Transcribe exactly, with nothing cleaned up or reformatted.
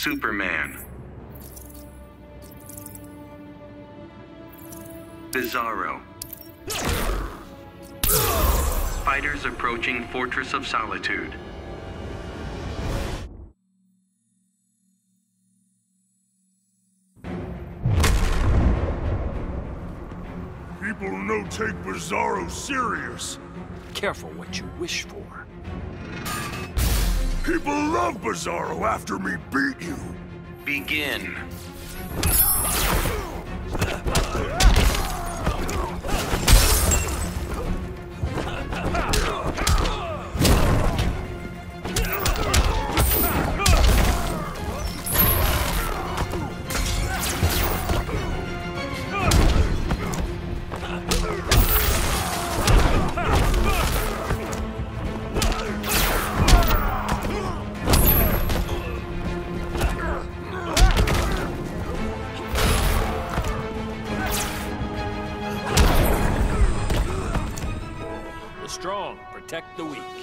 Superman. Bizarro. Fighters approaching Fortress of Solitude. People no take Bizarro serious. Careful what you wish for. People love Bizarro after me beat you. Begin. The strong protect the weak.